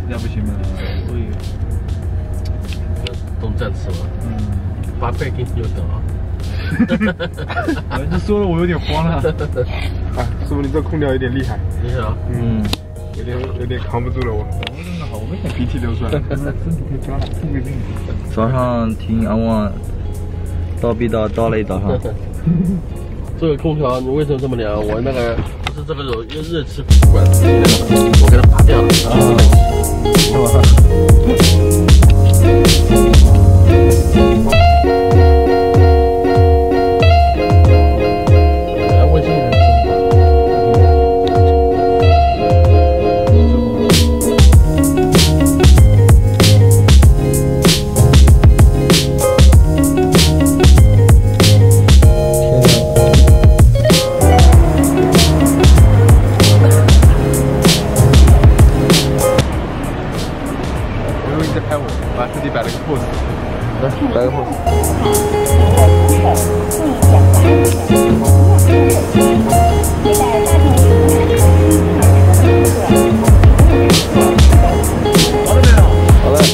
实在不行嘛，所以都这样吃了。8倍给你就得了。 这说了我有点慌了。 啊，师傅，你这空调有点厉害。 厉害啊！ 有点扛不住了我。 真的好危险， 鼻涕流出来了。 身体太僵了，富贵病。 早上听阿旺叨逼叨叨了一早上。 这个空调你为什么这么凉？我那个不是这个有热气管子，我给它拔掉了。 是吧？ 拍我，把自己摆了个 pose， 来，摆个 pose。好嘞。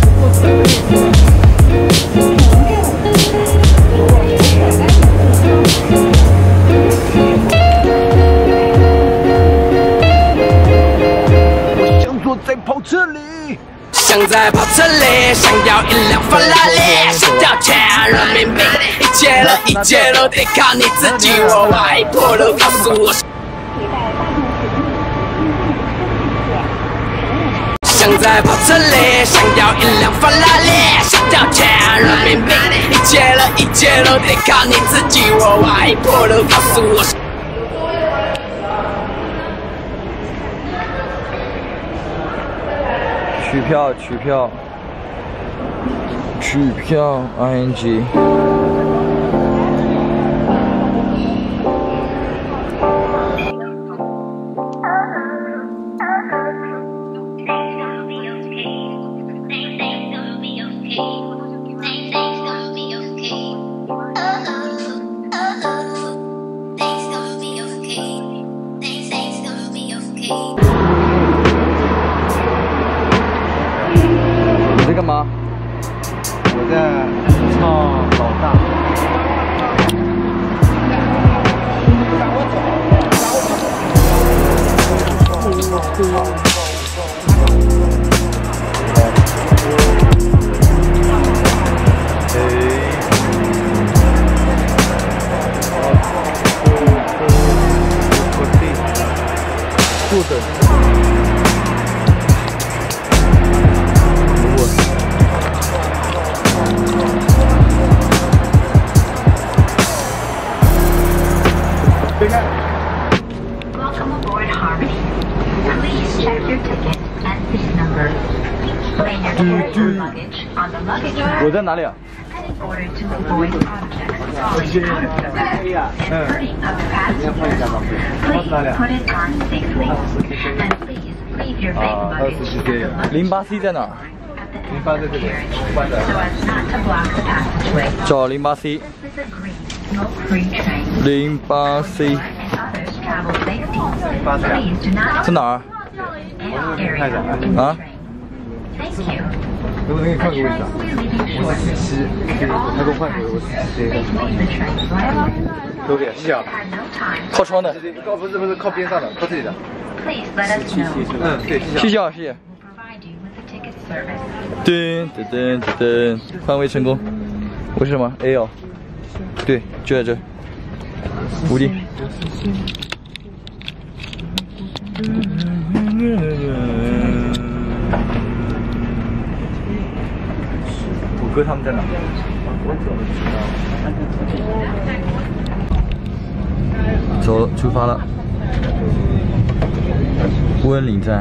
我想坐在跑车里。 想在跑车里，想要一辆法拉利，想要全人民币，一切都得靠你自己。我外婆都告诉我，想在跑车里，想要一辆法拉利，想要全人民币，一切都得靠你自己。我外婆都告诉我。 取票，取票，取票 ，ing。你在干嘛？ 我在唱老大。 Welcome aboard Harmony. Please check your ticket and seat number. Lay your luggage on the luggage rack. 我在哪里啊？ And in order to avoid objects falling out of the rack and hurting other passengers, please put it on safely. And please leave your big luggage at the luggage 08C 在哪儿？ at the end of the carriage so as not to block the passageway. 找08C。 This is a green, smoke-free train. 08C And others travel safety. Please do not 在哪儿？ area of the 啊？ train. Thank you. 能不能给你换个位置啊？我17，他给我换我17。都给，谢谢啊。 靠窗的。 靠不是靠边上的，靠这里的。 Please let us know. 对，谢谢。 谢谢啊，谢谢。 Provide you with the ticket service. 噔噔噔噔，换位成功。我是什么 A 哦？对，就在这。无敌。我哥他们在哪？走，出发了。温岭站。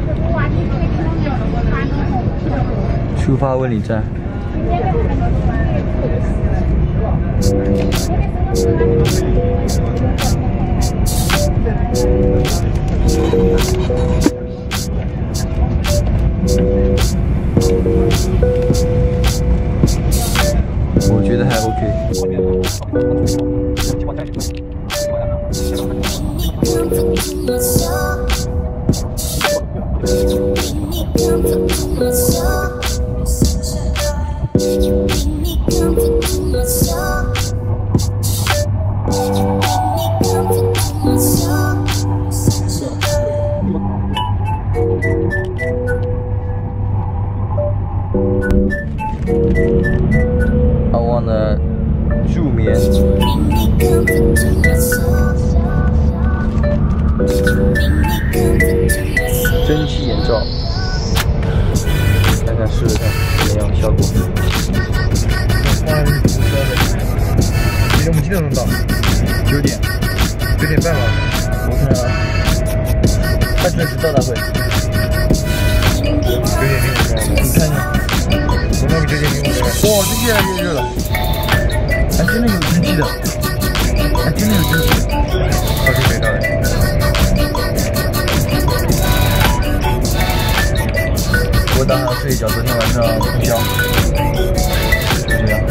出发温岭站。我觉得还 OK。 I wanna 助眠。蒸汽眼罩，看看试试看怎么样效果。 我们几点钟到？9点，9点半吧。 我看啊，他准时到达会。 9点05分，你看一下，我那个9点05分。哇，这越来越热了，还真的有蒸汽的，还真的有蒸汽的。好久没到了。 我打算睡一觉，昨天晚上通宵，就这样。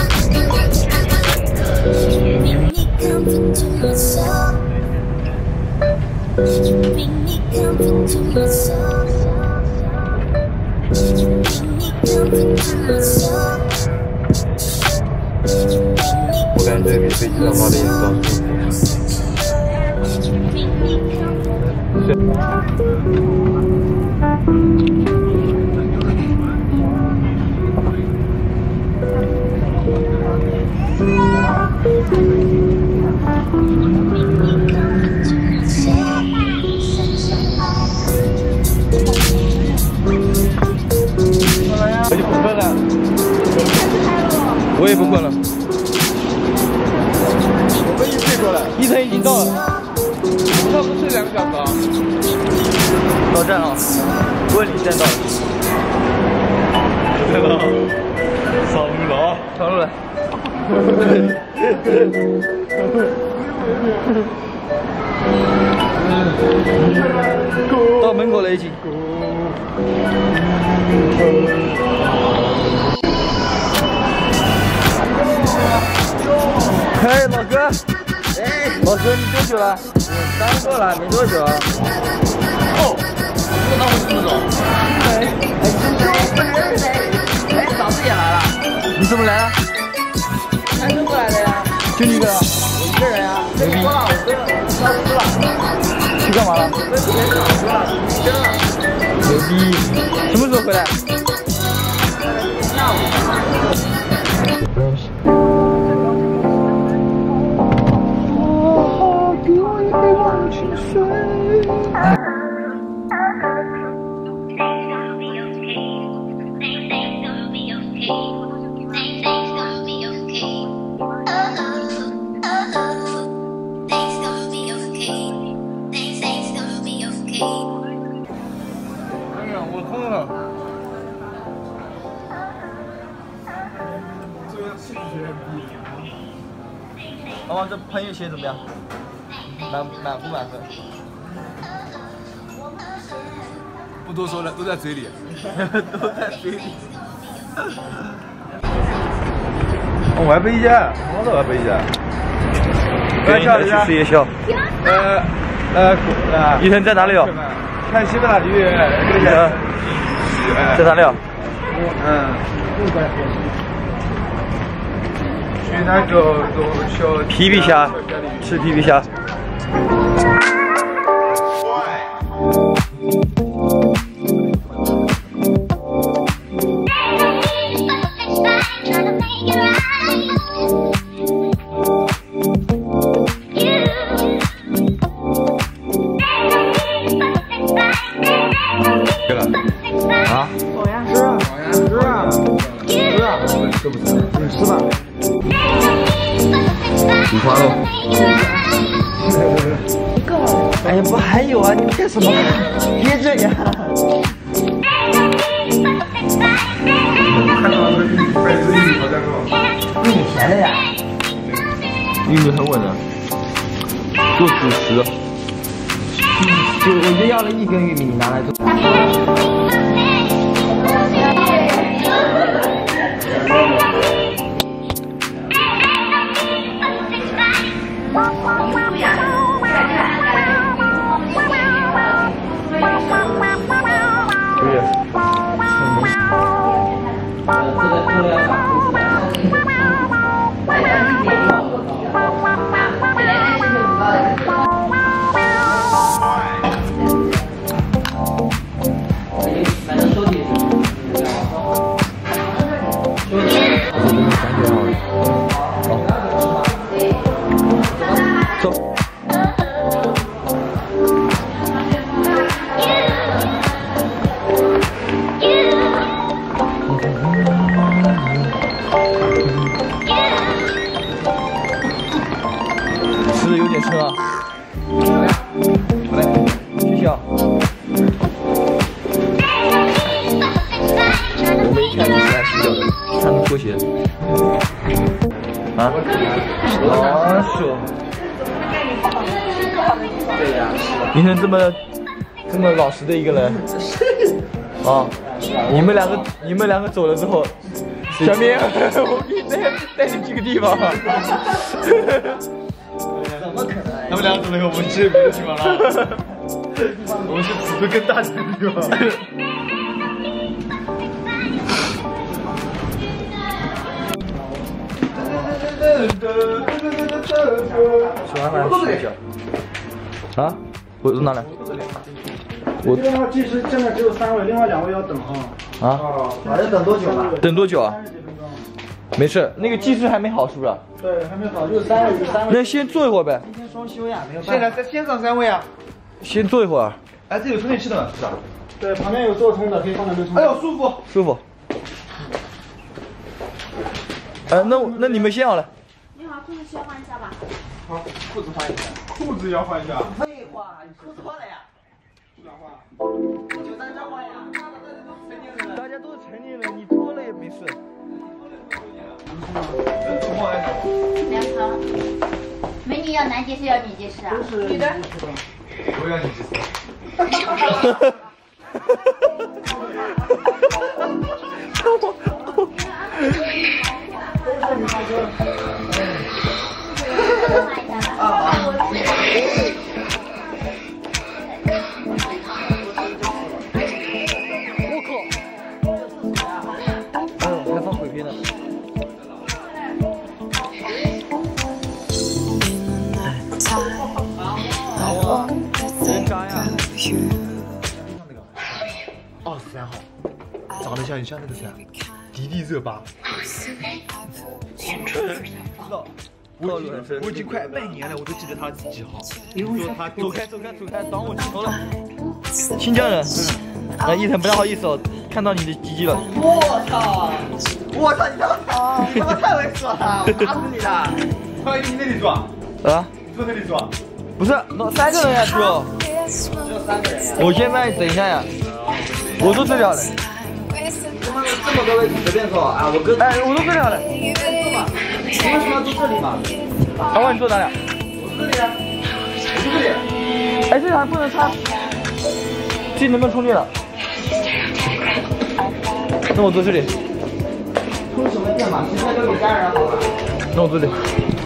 我感觉比飞机上滑的也高舒服。我就不困了， 我也不困了。 我们已经睡过了， 一晨已经到了， 差不多睡2个小时啊。 到站了，问里站到了。 看到，上路了啊！ 上路了。到门口了已经。嘿，老哥，老哥，你多久了？刚过来，没多久。哦，那我怎么走？哎，嫂子也来了。你怎么来了？开车过来的呀。就你一个？我一个人呀。牛逼。我跟消失了。去干嘛了？跟别人打车了，去真了。牛逼！什么时候回来？下午。 我痛了。 老王，这攀越鞋怎么样？满不满分？ 不多说了，都在嘴里。 都在嘴里。 我还背一件，我都要背一件。 跟着去吃夜宵。一晨在哪里哦？ 看西大鱼。 在哪里哦？ 去那个小皮皮虾，吃皮皮虾。 啊？吃啊！吃不吃？你吃吧。 五花肉。 哎呀，不还有啊？你们干什么？别这样。 看到那个白色玉米好像是用你钱的呀？ 玉米很稳的，做主食。 我就要了1根玉米，你拿来做。 对呀。 拖鞋。啊？老鼠。你看这么老实的一个人。啊！你们两个走了之后，小明，我给你带你去个地方。 怎么可能？ 他们两个走了以后，我们去别的地方了。我们去尺度更大的地方。喜欢哪睡觉？啊？我哪来？ 我这边计时现在只有3位，另外2位要等啊。 啊？ 要等多久啊？ 等多久啊 ？30几分钟。 没事，那个技师还没好，是不是？ 对，还没好，就是3位，就3位。 那先坐一会儿呗。 今天双休呀，没有办法。 现在先上3位啊。 先坐一会儿。 哎，这有充电器的，是吧？对，旁边有座充的，可以放在这充。哎呦，舒服。 舒服。那你们先好了。 你好，裤子先换一下吧。 好，裤子换一下。裤子要换一下。 废话，你裤子换了呀？就在这换呀。 大家都是成年人，你脱了也没事。 梁鹏，美女要男解释要女解释啊？女的。 我要你解释。 还放鬼片呢。人渣呀 ！23号，长得像那个谁啊？迪丽热巴。我已经快半年了，我都记得他几号。说他走开，挡我镜头了。新疆人，伊藤不太好意思哦，看到你的鸡鸡了。 我操！你他妈太猥琐了，我打死你的！ 快你那里坐。 啊？ 你坐那里坐。 不是，3个人呀，哥。 只有3个人呀。 我现在等一下呀，我都这样的。 这么多位置随便坐啊！我都这样的。 你为什么要坐这里嘛？ 老板，你坐哪里？ 我这里啊。我这里。 哎，这还不能插。这能不能充电了？那我坐这里。 充什么电嘛？直接留给家人好了。 那我坐这里。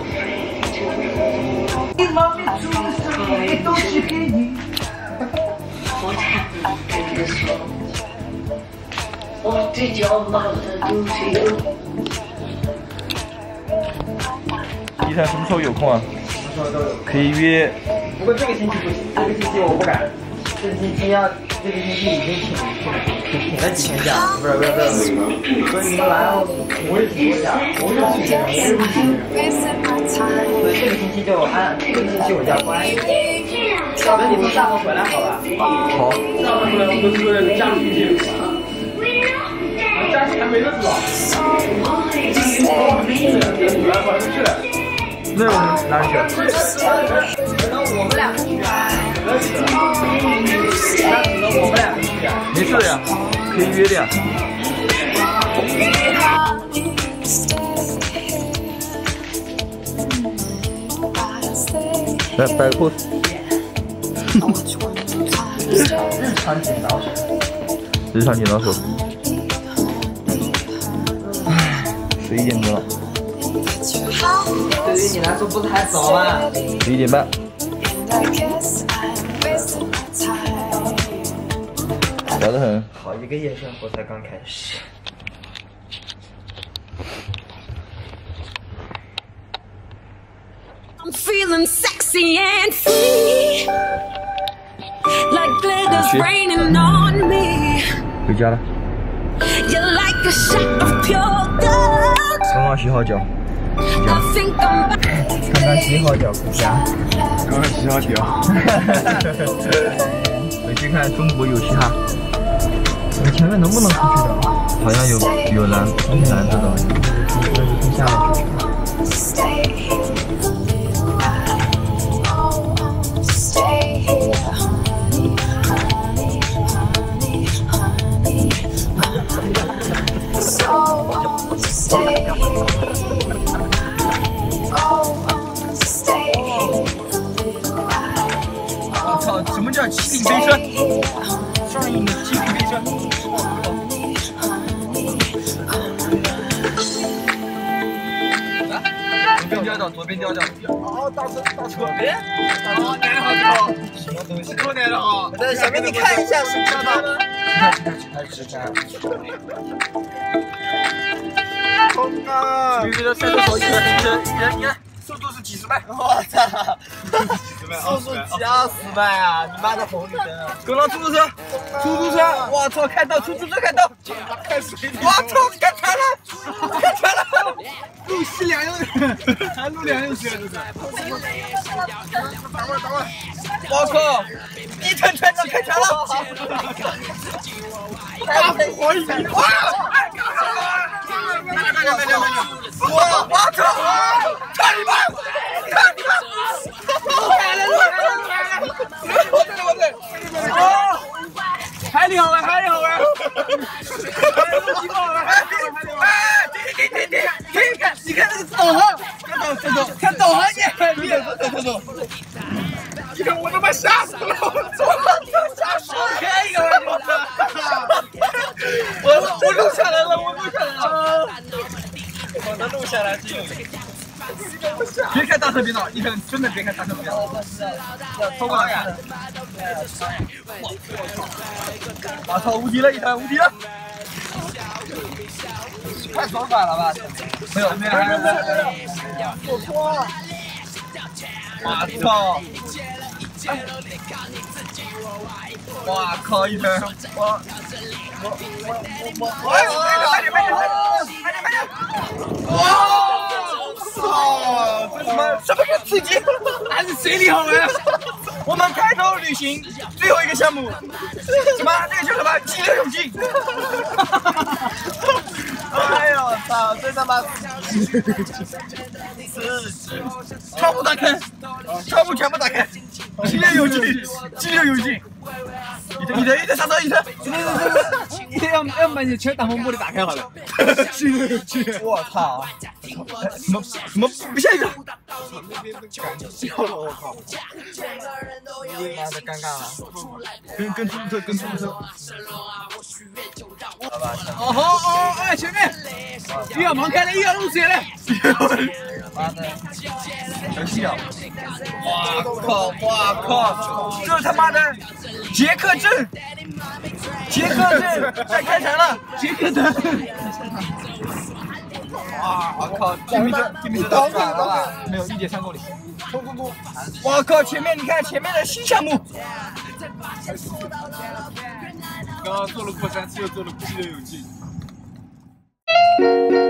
伊藤什么时候有空啊？可以约。 不过这个星期不行，这个星期我不敢。这个星期已经请了几天假，不是，所以你们来了，我也请过假，我也请假，所以这个星期就这个星期我假关。等你们下午回来好吧？ 好。 下午回来我们是家里去。家里还没得住啊。 那我们哪里去？ 只能我们2个去啊。只能我们2个去啊。 没事的呀，可以约的呀。来摆个 pose。日常剪刀手。11点多了。 对于你来说不是还早吗 ？11点半。早得很。 好一个夜生活才刚开始。 I'm feeling sexy and free, like glitter's raining on me. 回家了。 You're like a shot of pure gold. 刚刚洗好脚。 I think I'm back. 刚刚洗好脚回家。 刚刚洗好脚。 回去看中国有嘻哈。 我前面能不能出去的？ 好像有蓝这种。 那就从下面出去。 左边调调。 哦，倒车。哦，难好车。什么东西？多难了啊！在小明，你看一下是不是的？冲啊！ 必须的3头1人，你看速度是几十迈？ 我操！速度几20迈啊！你妈的红绿灯！ 跟上出租车，我操！看到出租车看到，我操！干惨了！ 路西2用人，还路2用车，这是。等会儿。 我靠！一腾船长开船了！ 大不火影！哇！ 我操！看你们！海里好玩！停！你看那个导航，看导航你走。 你看我他妈吓死了！ 开一个玩笑！我录下来了，我能录下来是有的。别看大车别闹，一腾真的别看大车别闹。超过来！我操，无敌了，一腾无敌了！太爽快了吧？没有。 我错。 我操！哇靠！一腾，我，操！什么个刺激？还是水里好玩？我们开头旅行最后一个项目，什么？那个叫什么？激流勇进。 哎呦操！真他妈刺激！窗户打开，窗户全部打开，激流勇进。一腾上车，一腾。 要把你全挡风玻璃打开好了。 我操！什么不下雨了？ 我靠！你妈的尴尬了。 跟出租车。好吧。 哦，哎，前面又要盲开了，又要入水了。 妈的！游戏啊！哇靠！这他妈的杰克镇在开城了！杰克镇！哇！我靠！地米车到了，没有1.3公里。 冲！ 我靠！前面你看前面的新项目。 刚刚做了过山车，又做了激流勇进。